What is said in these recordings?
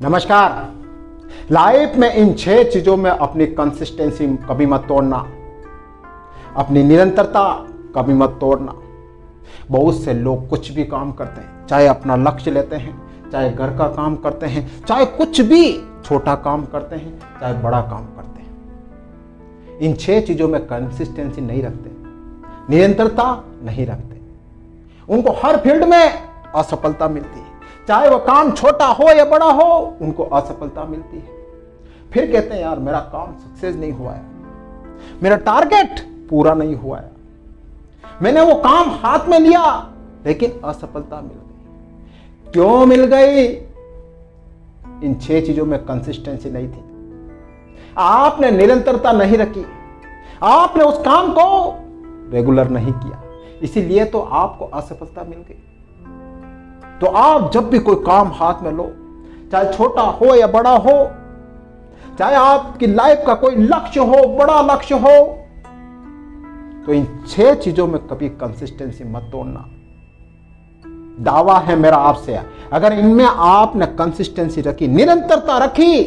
नमस्कार। लाइफ में इन 6 चीजों में अपनी कंसिस्टेंसी कभी मत तोड़ना, अपनी निरंतरता कभी मत तोड़ना। बहुत से लोग कुछ भी काम करते हैं, चाहे अपना लक्ष्य लेते हैं, चाहे घर का काम करते हैं, चाहे कुछ भी छोटा काम करते हैं, चाहे बड़ा काम करते हैं, इन 6 चीजों में कंसिस्टेंसी नहीं रखते, निरंतरता नहीं रखते। उनको हर फील्ड में असफलता मिलती है, चाहे वो काम छोटा हो या बड़ा हो, उनको असफलता मिलती है। फिर कहते हैं यार मेरा काम सक्सेस नहीं हुआ है, मेरा टारगेट पूरा नहीं हुआ है, मैंने वो काम हाथ में लिया लेकिन असफलता मिल गई। क्यों मिल गई? इन 6 चीजों में कंसिस्टेंसी नहीं थी, आपने निरंतरता नहीं रखी, आपने उस काम को रेगुलर नहीं किया, इसीलिए तो आपको असफलता मिल गई। तो आप जब भी कोई काम हाथ में लो, चाहे छोटा हो या बड़ा हो, चाहे आपकी लाइफ का कोई लक्ष्य हो, बड़ा लक्ष्य हो, तो इन 6 चीजों में कभी कंसिस्टेंसी मत तोड़ना। दावा है मेरा आपसे, अगर इनमें आपने कंसिस्टेंसी रखी, निरंतरता रखी,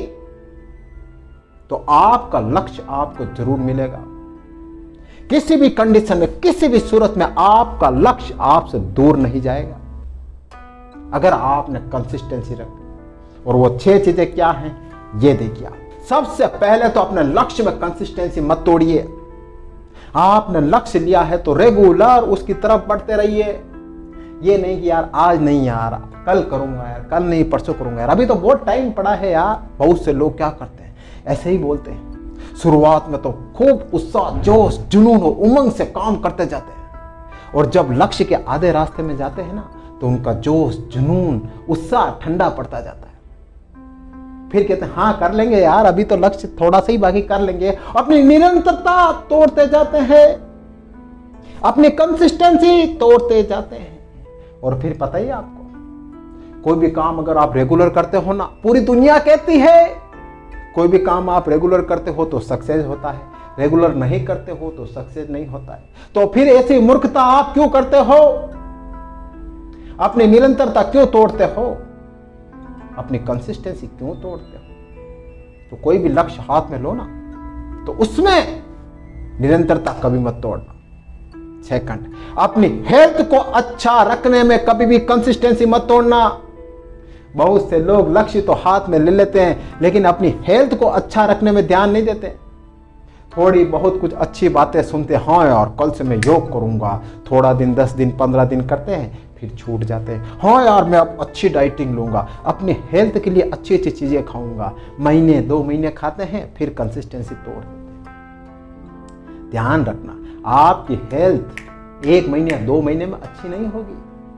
तो आपका लक्ष्य आपको जरूर मिलेगा। किसी भी कंडीशन में, किसी भी सूरत में आपका लक्ष्य आपसे दूर नहीं जाएगा, अगर आपने कंसिस्टेंसी रखी। और वो 6 चीजें क्या हैं ये देखिए। सबसे पहले तो अपने लक्ष्य में कंसिस्टेंसी मत तोड़िए। आपने लक्ष्य लिया है तो रेगुलर उसकी तरफ बढ़ते रहिए। ये नहीं कि यार आज नहीं यार, कल करूंगा यार, कल नहीं परसों करूंगा यार, अभी तो बहुत टाइम पड़ा है यार। बहुत से लोग क्या करते हैं, ऐसे ही बोलते हैं। शुरुआत में तो खूब उत्साह, जोश, जुनून और उमंग से काम करते जाते हैं, और जब लक्ष्य के आधे रास्ते में जाते हैं ना, तो उनका जोश, जुनून, उत्साह ठंडा पड़ता जाता है। फिर कहते हैं हाँ कर लेंगे यार, अभी तो लक्ष्य थोड़ा सा ही बाकी कर लेंगे। अपनी निरंतरता तोड़ते जाते हैं, अपनी कंसिस्टेंसी तोड़ते जाते हैं। और फिर पता ही आपको, कोई भी काम अगर आप रेगुलर करते हो ना, पूरी दुनिया कहती है कोई भी काम आप रेगुलर करते हो तो सक्सेस होता है, रेगुलर नहीं करते हो तो सक्सेस नहीं होता है। तो फिर ऐसी मूर्खता आप क्यों करते हो? अपनी निरंतरता क्यों तोड़ते हो? अपनी कंसिस्टेंसी क्यों तोड़ते हो? तो कोई भी लक्ष्य हाथ में लो ना, तो उसमें निरंतरता कभी मत तोड़ना। सेकंड, अपनी हेल्थ को अच्छा रखने में कभी भी कंसिस्टेंसी मत तोड़ना। बहुत से लोग लक्ष्य तो हाथ में ले लेते हैं, लेकिन अपनी हेल्थ को अच्छा रखने में ध्यान नहीं देते। थोड़ी बहुत कुछ अच्छी बातें सुनते, हाँ यार कल से मैं योग करूंगा, थोड़ा दिन, 10 दिन, 15 दिन करते हैं, फिर छूट जाते हैं। हाँ यार मैं अब अच्छी डाइटिंग लूंगा, अपनी हेल्थ के लिए अच्छी अच्छी चीजें खाऊंगा, महीने 2 महीने खाते हैं, फिर कंसिस्टेंसी तोड़ देते हैं। ध्यान रखना, आपकी हेल्थ 1 महीने 2 महीने में अच्छी नहीं होगी।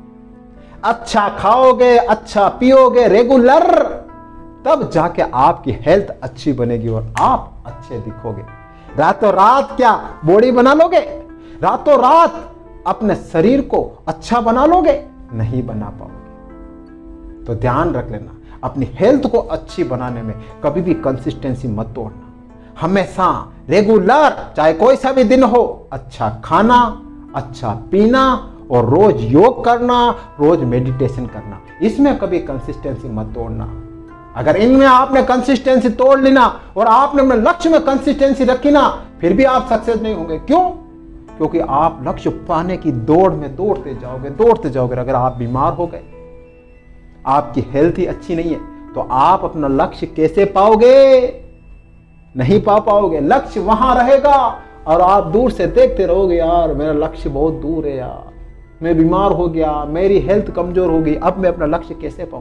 अच्छा खाओगे, अच्छा पियोगे रेगुलर, तब जाके आपकी हेल्थ अच्छी बनेगी और आप अच्छे दिखोगे। रातों रात क्या बॉडी बना लोगे? रातों रात अपने शरीर को अच्छा बना लोगे? नहीं बना पाओगे। तो ध्यान रख लेना, अपनी हेल्थ को अच्छी बनाने में कभी भी कंसिस्टेंसी मत तोड़ना। हमेशा रेगुलर, चाहे कोई सा भी दिन हो, अच्छा खाना, अच्छा पीना और रोज योग करना, रोज मेडिटेशन करना, इसमें कभी कंसिस्टेंसी मत तोड़ना। अगर इनमें आपने कंसिस्टेंसी तोड़ ली ना, और आपने अपने लक्ष्य में कंसिस्टेंसी रखी ना, फिर भी आप सक्सेस नहीं होंगे। क्यों? क्योंकि आप लक्ष्य पाने की दौड़ में दौड़ते जाओगे। अगर आप बीमार हो गए, आपकी हेल्थ ही अच्छी नहीं है, तो आप अपना लक्ष्य कैसे पाओगे? नहीं पा पाओगे। लक्ष्य वहां रहेगा और आप दूर से देखते रहोगे, यार मेरा लक्ष्य बहुत दूर है यार, मैं बीमार हो गया, मेरी हेल्थ कमजोर हो गई, अब मैं अपना लक्ष्य कैसे पाऊं?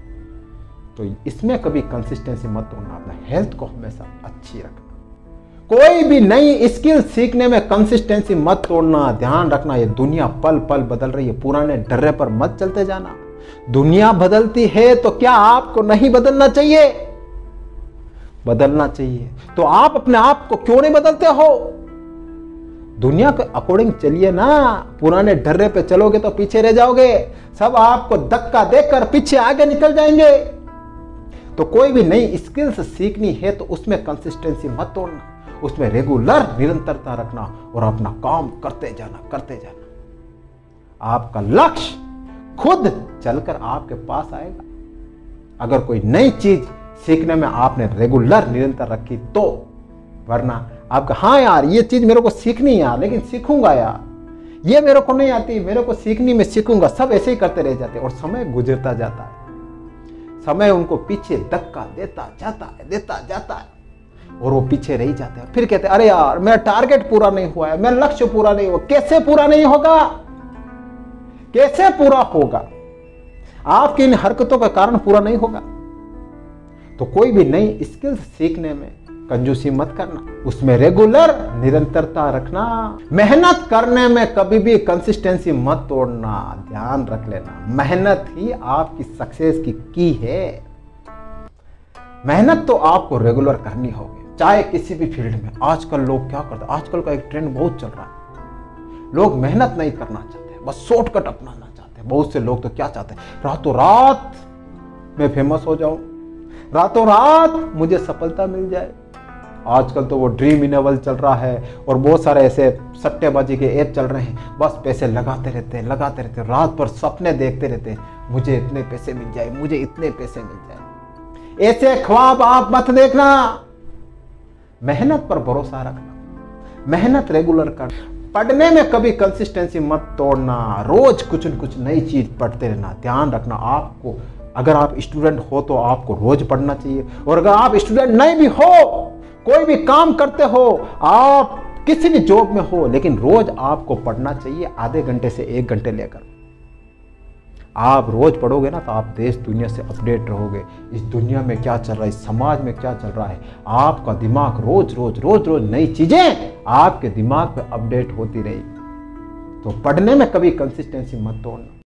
तो इसमें कभी कंसिस्टेंसी मत तोड़ना, अपना हेल्थ को हमेशा अच्छी रखना। कोई भी नई स्किल सीखने में कंसिस्टेंसी मत तोड़ना। ध्यान रखना, ये दुनिया पल पल बदल रही है, पुराने डर्रे पर मत चलते जाना। दुनिया बदलती है तो क्या आपको नहीं बदलना चाहिए? बदलना चाहिए। तो आप अपने आप को क्यों नहीं बदलते हो? दुनिया के अकॉर्डिंग चलिए ना। पुराने डर्रे पे चलोगे तो पीछे रह जाओगे, सब आपको धक्का देकर पीछे आगे निकल जाएंगे। तो कोई भी नई स्किल्स सीखनी है तो उसमें कंसिस्टेंसी मत तोड़ना, उसमें रेगुलर निरंतरता रखना और अपना काम करते जाना। आपका लक्ष्य खुद चलकर आपके पास आएगा। अगर कोई नई चीज सीखने में आपने रेगुलर निरंतर रखी तो, वरना आपका हाँ यार ये चीज मेरे को सीखनी है यार, लेकिन सीखूंगा यार, ये मेरे को नहीं आती, मेरे को सीखनी, मैं सीखूंगा, सब ऐसे ही करते रह जाते हैं और समय गुजरता जाता है। समय उनको पीछे धक्का देता जाता है और वो पीछे रह जाते हैं। फिर कहते हैं अरे यार मेरा टारगेट पूरा नहीं हुआ है, मेरा लक्ष्य पूरा नहीं हुआ। कैसे पूरा नहीं होगा? कैसे पूरा होगा? आपकी इन हरकतों का कारण पूरा नहीं होगा। तो कोई भी नई स्किल सीखने में कंजूसी मत करना, उसमें रेगुलर निरंतरता रखना, मेहनत करने में कभी भी कंसिस्टेंसी मत तोड़ना। ध्यान रख लेना, मेहनत ही आपकी सक्सेस की है। मेहनत तो आपको रेगुलर करनी होगी, चाहे किसी भी फील्ड में। आजकल लोग क्या करते हैं, आजकल का एक ट्रेंड बहुत चल रहा है, लोग मेहनत नहीं करना चाहते, बस शॉर्टकट अपनाना चाहते हैं। बहुत से लोग तो क्या चाहते हैं, रातों रात मैं फेमस हो जाऊं, रातों रात मुझे सफलता मिल जाए। आजकल तो वो ड्रीम इनेबल चल रहा है और बहुत सारे ऐसे सट्टेबाजी के ऐप चल रहे हैं, बस पैसे लगाते रहते हैं, रात भर सपने देखते रहते हैं, मुझे इतने पैसे मिल जाए, मुझे इतने पैसे मिल जाए। ऐसे ख्वाब आप मत देखना। मेहनत पर भरोसा रखना, मेहनत रेगुलर कर, पढ़ने में कभी कंसिस्टेंसी मत तोड़ना, रोज कुछ न कुछ नई चीज पढ़ते रहना। ध्यान रखना, आपको अगर आप स्टूडेंट हो तो आपको रोज पढ़ना चाहिए, और अगर आप स्टूडेंट नहीं भी हो, कोई भी काम करते हो, आप किसी भी जॉब में हो, लेकिन रोज आपको पढ़ना चाहिए, आधे घंटे से 1 घंटे लेकर। आप रोज पढ़ोगे ना तो आप देश दुनिया से अपडेट रहोगे, इस दुनिया में क्या चल रहा है, इस समाज में क्या चल रहा है। आपका दिमाग रोज रोज नई चीजें आपके दिमाग पे अपडेट होती रहेगी। तो पढ़ने में कभी कंसिस्टेंसी मत तोड़ना।